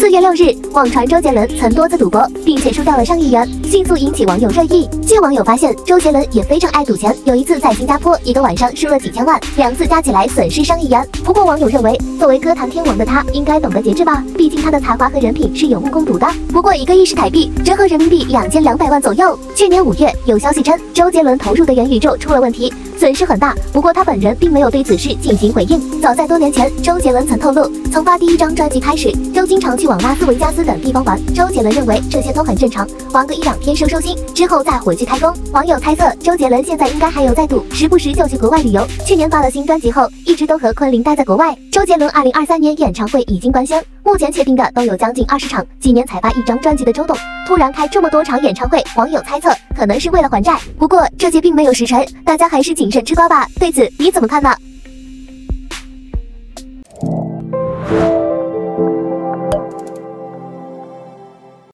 4月6日，网传周杰伦曾多次赌博，并且输掉了上亿元，迅速引起网友热议。据网友发现，周杰伦也非常爱赌钱，有一次在新加坡一个晚上输了几千万，2次加起来损失上亿元。不过网友认为，作为歌坛天王的他，应该懂得节制吧，毕竟他的才华和人品是有目共睹的。不过1个亿是台币，折合人民币2200万左右。去年5月，有消息称周杰伦投入的元宇宙出了问题，损失很大。不过他本人并没有对此事进行回应。早在多年前，周杰伦曾透露，从发第一张专辑开始，就经常去往拉斯维加斯等地方玩。周杰伦认为这些都很正常，玩个1-2天收心，之后再回去开工。网友猜测，周杰伦现在应该还有在赌，时不时就去国外旅游。去年发了新专辑后，一直都和昆凌待在国外。周杰伦2023年演唱会已经官宣，目前确定的都有将近20场。几年才发一张专辑的周董，突然开这么多场演唱会，网友猜测可能是为了还债。不过这些并没有实锤，大家还是谨慎吃瓜吧。对此你怎么看呢？